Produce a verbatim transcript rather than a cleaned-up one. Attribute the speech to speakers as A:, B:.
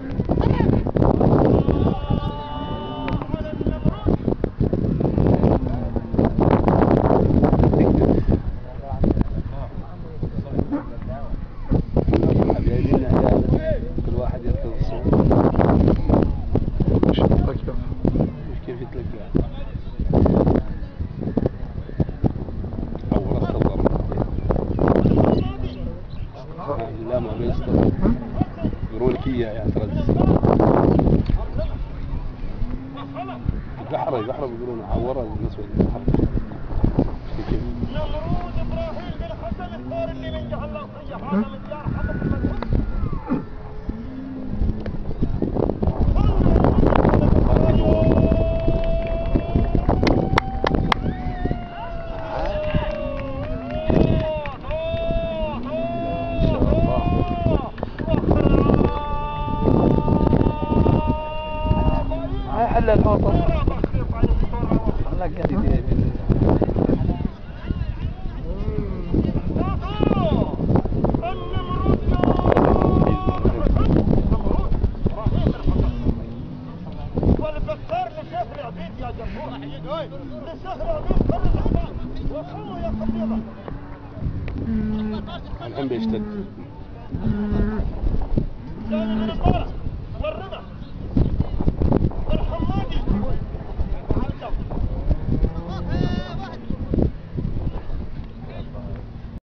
A: كل واحد يركض الصوت. كيف يتلقى؟ عورت الضرب. لا ما بيستطيع. يقولون لك اياه يا ترز. قحرة قحرة بيقولون عورة بالنسبة للقحرة.
B: نمرود ابراهيم بن حسن الثور اللي من جهة اللوصية هذا من ديار حضر المدينة.
C: هاي حل الحوطة. الله قديم.
B: والبكار لشيخ العبيد يا جمهور لشيخ العبيد فرد الحباب وقوموا يا قبيلة.
A: الحين بيشتد.